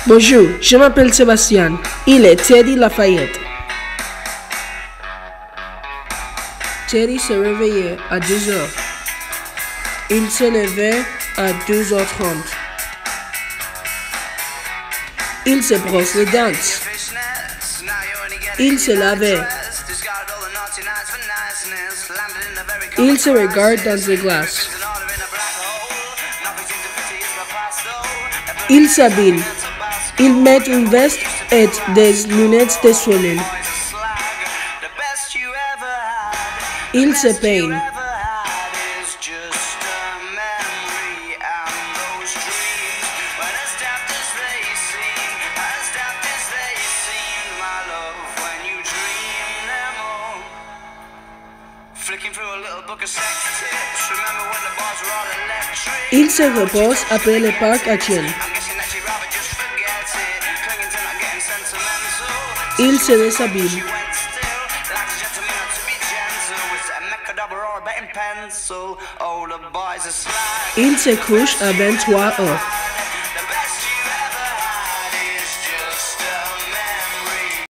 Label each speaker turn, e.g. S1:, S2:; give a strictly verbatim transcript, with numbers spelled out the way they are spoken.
S1: Bonjour, je m'appelle Sébastien. Il est Teddy Lafayette. Teddy se réveillait à deux heures. Il se levait à deux heures trente. Il se brosse les dents. Il se lavait. Il se regarde dans les glaces. Il s'habille. Il met une veste et des lunettes de soleil. Il se peigne. Il se repose après le parc à Chien. Il se déshabille. Il se couche à vingt-trois heures.